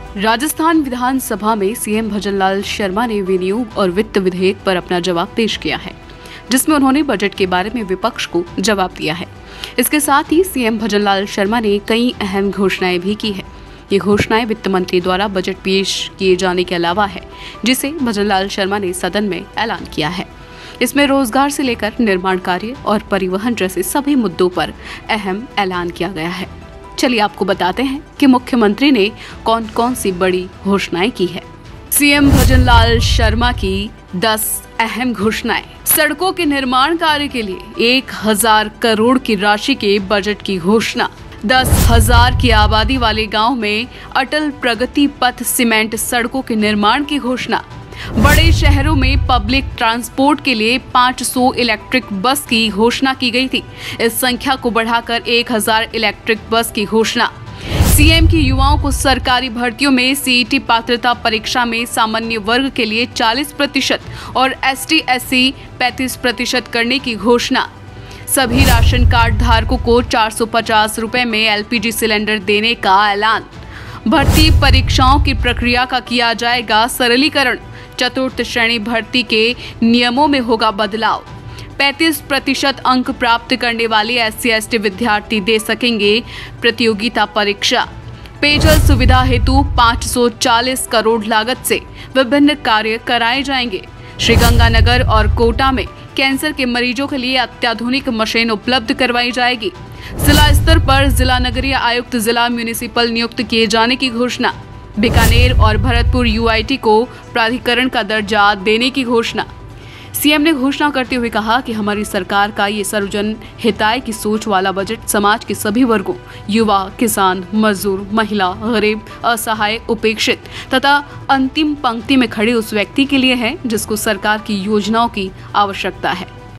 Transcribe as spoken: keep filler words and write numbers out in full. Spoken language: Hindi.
राजस्थान विधानसभा में सीएम भजनलाल शर्मा ने विनियोग और वित्त विधेयक पर अपना जवाब पेश किया है, जिसमें उन्होंने बजट के बारे में विपक्ष को जवाब दिया है। इसके साथ ही सीएम भजनलाल शर्मा ने कई अहम घोषणाएं भी की है। ये घोषणाएं वित्त मंत्री द्वारा बजट पेश किए जाने के अलावा है, जिसे भजनलाल शर्मा ने सदन में ऐलान किया है। इसमें रोजगार से लेकर निर्माण कार्य और परिवहन जैसे सभी मुद्दों पर अहम ऐलान किया गया है। चलिए आपको बताते हैं कि मुख्यमंत्री ने कौन कौन सी बड़ी घोषणाएं की है। सीएम भजनलाल शर्मा की दस अहम घोषणाएं। सड़कों के निर्माण कार्य के लिए एक हजार करोड़ की राशि के बजट की घोषणा। दस हजार की आबादी वाले गांव में अटल प्रगति पथ सीमेंट सड़कों के निर्माण की घोषणा। बड़े शहरों में पब्लिक ट्रांसपोर्ट के लिए पाँच सौ इलेक्ट्रिक बस की घोषणा की गई थी। इस संख्या को बढ़ाकर एक हजार इलेक्ट्रिक बस की घोषणा। सीएम की युवाओं को सरकारी भर्तियों में सीईटी पात्रता परीक्षा में सामान्य वर्ग के लिए चालीस प्रतिशत और एसटी एससी पैंतीस प्रतिशत करने की घोषणा। सभी राशन कार्ड धारकों को चार सौ पचास रुपए में एलपीजी सिलेंडर देने का ऐलान। भर्ती परीक्षाओं की प्रक्रिया का किया जाएगा सरलीकरण। चतुर्थ श्रेणी भर्ती के नियमों में होगा बदलाव। पैंतीस प्रतिशत अंक प्राप्त करने वाले एससी एसटी विद्यार्थी दे सकेंगे प्रतियोगिता परीक्षा। पेयजल सुविधा हेतु पाँच सौ चालीस करोड़ लागत से विभिन्न कार्य कराए जाएंगे। श्रीगंगानगर और कोटा में कैंसर के मरीजों के लिए अत्याधुनिक मशीन उपलब्ध करवाई जाएगी। जिला स्तर पर जिला नगरीय आयुक्त जिला म्युनिसिपल नियुक्त किए जाने की घोषणा। बीकानेर और भरतपुर यूआईटी को प्राधिकरण का दर्जा देने की घोषणा। सीएम ने घोषणा करते हुए कहा कि हमारी सरकार का ये सर्वजन हिताय की सोच वाला बजट समाज के सभी वर्गों, युवा, किसान, मजदूर, महिला, गरीब, असहाय, उपेक्षित तथा अंतिम पंक्ति में खड़े उस व्यक्ति के लिए है जिसको सरकार की योजनाओं की आवश्यकता है।